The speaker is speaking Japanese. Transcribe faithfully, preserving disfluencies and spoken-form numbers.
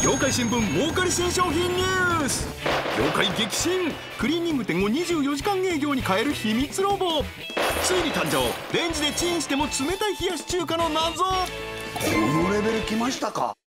業界新聞儲かり新商品ニュース。業界激震、クリーニング店をにじゅうよじかん営業に変える秘密ロボ。ついに誕生、レンジでチンしても冷たい冷やし中華の謎。 このレベル来ましたか。